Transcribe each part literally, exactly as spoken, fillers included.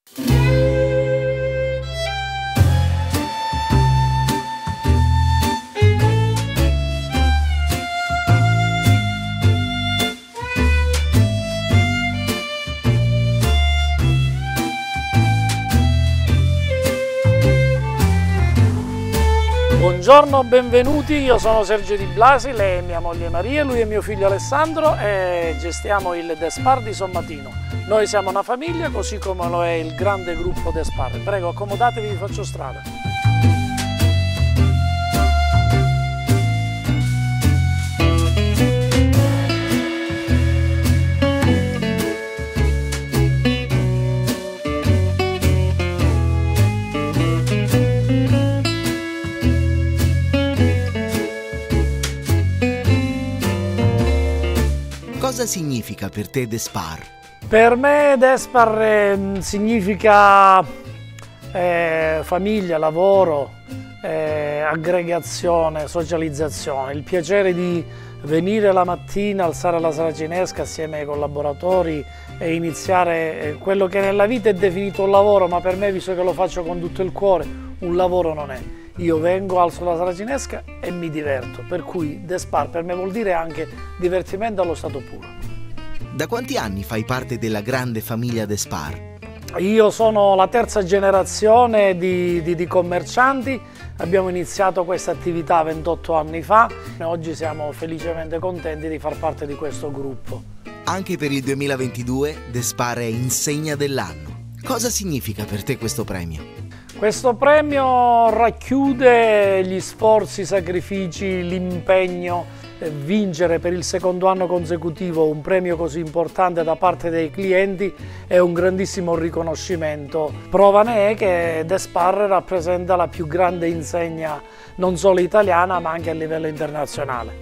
Buongiorno, benvenuti, io sono Sergio Di Blasi, lei è mia moglie Maria, lui è mio figlio Alessandro e gestiamo il Despar di Sommatino. Noi siamo una famiglia, così come lo è il grande gruppo Despar. Prego, accomodatevi, vi faccio strada. Cosa significa per te Despar? Per me Despar eh, significa eh, famiglia, lavoro, eh, aggregazione, socializzazione, il piacere di venire la mattina, alzare la saracinesca assieme ai collaboratori e iniziare eh, quello che nella vita è definito un lavoro, ma per me, visto che lo faccio con tutto il cuore, un lavoro non è. Io vengo, alzo la saracinesca e mi diverto, per cui Despar per me vuol dire anche divertimento allo stato puro. Da quanti anni fai parte della grande famiglia Despar? Io sono la terza generazione di, di, di commercianti, abbiamo iniziato questa attività ventotto anni fa e oggi siamo felicemente contenti di far parte di questo gruppo. Anche per il duemilaventidue Despar è insegna dell'anno. Cosa significa per te questo premio? Questo premio racchiude gli sforzi, i sacrifici, l'impegno. Vincere per il secondo anno consecutivo un premio così importante da parte dei clienti è un grandissimo riconoscimento. Prova ne è che Despar rappresenta la più grande insegna non solo italiana ma anche a livello internazionale.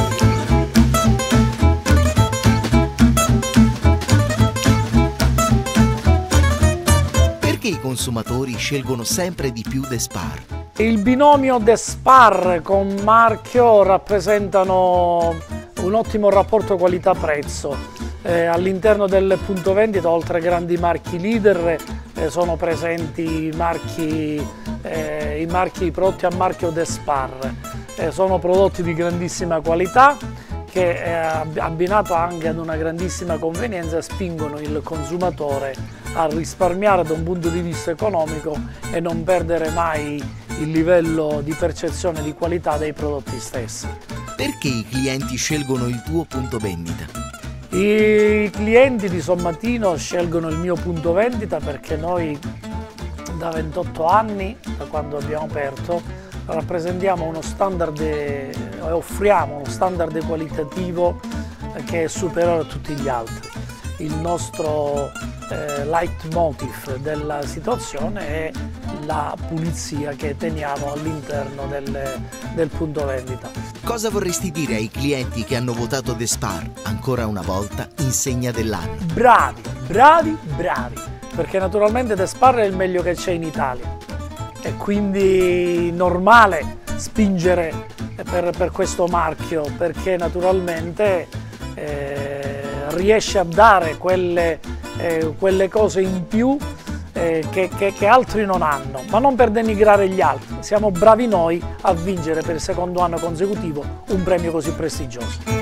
Perché i consumatori scelgono sempre di più Despar? Il binomio Despar con marchio rappresentano un ottimo rapporto qualità-prezzo. Eh, all'interno del punto vendita, oltre ai grandi marchi leader, eh, sono presenti i marchi, eh, i marchi prodotti a marchio Despar. Eh, sono prodotti di grandissima qualità che, eh, abbinato anche ad una grandissima convenienza, spingono il consumatore a risparmiare da un punto di vista economico e non perdere mai il livello di percezione di qualità dei prodotti stessi. Perché i clienti scelgono il tuo punto vendita? I clienti di Sommatino scelgono il mio punto vendita perché noi da ventotto anni, da quando abbiamo aperto, rappresentiamo uno standard e offriamo uno standard qualitativo che è superiore a tutti gli altri. Il nostro eh, leitmotiv della situazione è la pulizia che teniamo all'interno del, del punto vendita. Cosa vorresti dire ai clienti che hanno votato Despar, ancora una volta, insegna dell'anno? Bravi, bravi, bravi, perché naturalmente Despar è il meglio che c'è in Italia e quindi normale spingere per, per questo marchio, perché naturalmente eh, riesce a dare quelle, eh, quelle cose in più eh, che, che, che altri non hanno, ma non per denigrare gli altri. Siamo bravi noi a vincere per il secondo anno consecutivo un premio così prestigioso.